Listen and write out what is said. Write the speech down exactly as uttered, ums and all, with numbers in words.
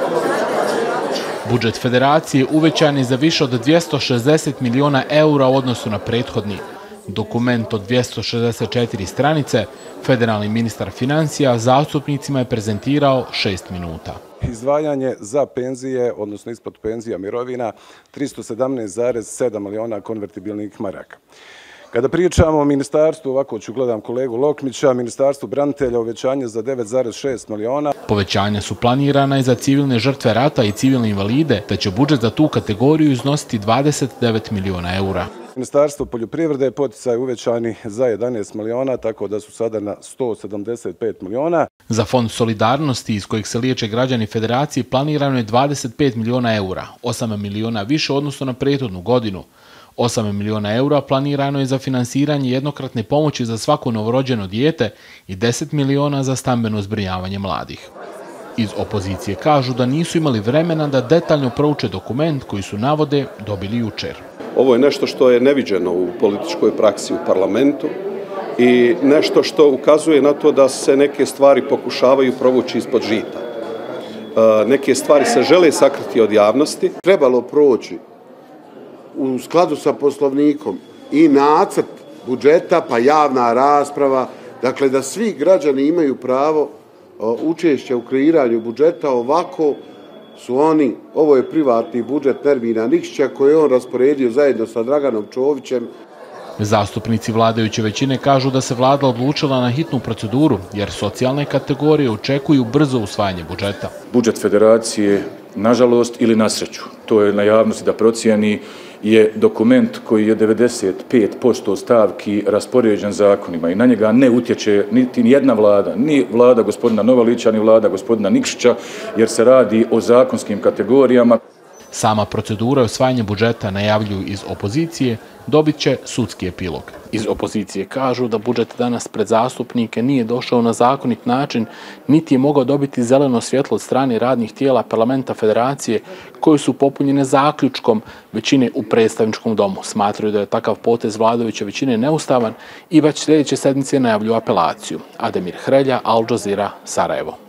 Budžet federacije uvećan je za više od dvjesto šezdeset miliona eura u odnosu na prethodni. Dokument od dvjesto šezdeset četiri stranice federalni ministar financija zastupnicima je prezentirao šest minuta. Izdvajanje za penzije, odnosno isplatu penzija mirovina, tristo sedamnaest zarez sedam miliona konvertibilnih maraka. Kada pričamo o ministarstvu, ovako ću gledam kolegu Lokmića, ministarstvu branitelja uvećanje za devet zarez šest miliona. Povećanja su planirana i za civilne žrtve rata i civilne invalide, te će budžet za tu kategoriju iznositi dvadeset devet miliona eura. Ministarstvo poljoprivrede poticaj uvećani za jedanaest miliona, tako da su sada na sto sedamdeset pet miliona. Za fond solidarnosti iz kojeg se liječe građani federacije planirano je dvadeset pet miliona eura, osam miliona više odnosno na prethodnu godinu. osam miliona eura planirano je za finansiranje jednokratne pomoći za svako novorođeno dijete i deset miliona za stambeno zbrinjavanje mladih. Iz opozicije kažu da nisu imali vremena da detaljno prouče dokument koji su, navode, dobili jučer. Ovo je nešto što je neviđeno u političkoj praksi u parlamentu i nešto što ukazuje na to da se neke stvari pokušavaju provući ispod žita. Neke stvari se žele sakriti od javnosti. Trebalo proći u skladu sa poslovnikom i nacrt budžeta, pa javna rasprava, dakle da svi građani imaju pravo učešća u kreiranju budžeta. Ovako su oni, ovo je privatni budžet Nermina Nikšića koji je on rasporedio zajedno sa Draganom Čovićem. Zastupnici vladajuće većine kažu da se vlada odlučila na hitnu proceduru, jer socijalne kategorije očekuju brzo usvajanje budžeta. Budžet federacije, nažalost ili na sreću, to je na javnosti da procijeni, je dokument koji je devedeset pet posto stavki raspoređen zakonima i na njega ne utječe niti jedna vlada, ni vlada gospodina Novalića, ni vlada gospodina Nikšića, jer se radi o zakonskim kategorijama. Sama procedura usvajanja budžeta, najavljuju iz opozicije, dobit će sudski epilog. Iz opozicije kažu da budžet danas pred zastupnike nije došao na zakonit način, niti je mogao dobiti zeleno svjetlo od strane radnih tijela parlamenta federacije koji su popunjene zaključkom većine u predstavničkom domu. Smatraju da je takav potez vladajuće većine neustavan i već sljedeće sedmice najavljuju apelaciju. Ademir Hrelja, Al Jazeera, Sarajevo.